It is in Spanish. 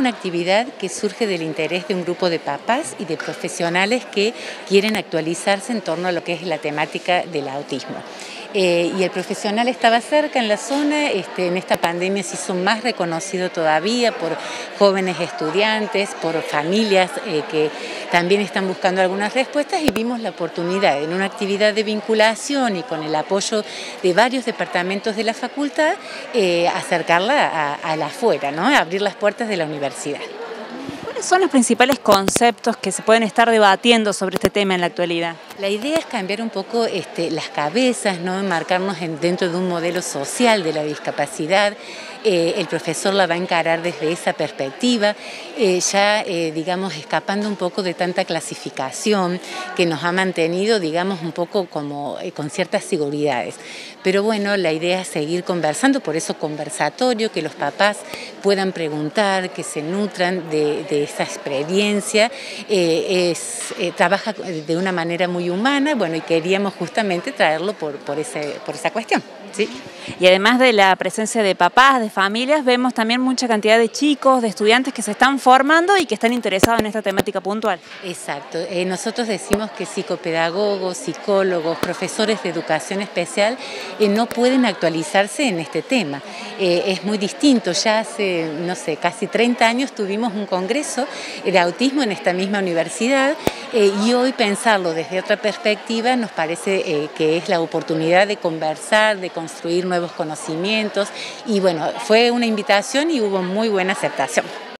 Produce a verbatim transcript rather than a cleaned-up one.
una actividad que surge del interés de un grupo de papás y de profesionales que quieren actualizarse en torno a lo que es la temática del autismo. Eh, y el profesional estaba cerca en la zona, este, en esta pandemia se hizo más reconocido todavía por jóvenes estudiantes, por familias eh, que también están buscando algunas respuestas, y vimos la oportunidad en una actividad de vinculación y con el apoyo de varios departamentos de la facultad, eh, acercarla a, a la afuera, ¿no? Abrir las puertas de la universidad. ¿Cuáles son los principales conceptos que se pueden estar debatiendo sobre este tema en la actualidad? La idea es cambiar un poco este, las cabezas, ¿no? Enmarcarnos en, dentro de un modelo social de la discapacidad. Eh, el profesor la va a encarar desde esa perspectiva, eh, ya eh, digamos escapando un poco de tanta clasificación que nos ha mantenido, digamos, un poco como eh, con ciertas seguridades. Pero bueno, la idea es seguir conversando, por eso conversatorio, que los papás puedan preguntar, que se nutran de, de esa experiencia. Eh, es, eh, trabaja de una manera muy humana, bueno, y queríamos justamente traerlo por, por, ese, por esa cuestión. ¿Sí? Y además de la presencia de papás, de familias, vemos también mucha cantidad de chicos, de estudiantes que se están formando y que están interesados en esta temática puntual. Exacto. Eh, nosotros decimos que psicopedagogos, psicólogos, profesores de educación especial eh, no pueden actualizarse en este tema. Eh, es muy distinto. Ya hace, no sé, casi treinta años tuvimos un congreso de autismo en esta misma universidad, eh, y hoy pensarlo desde otra perspectiva nos parece eh, que es la oportunidad de conversar, de construir nuevos conocimientos, y bueno, fue una invitación y hubo muy buena aceptación.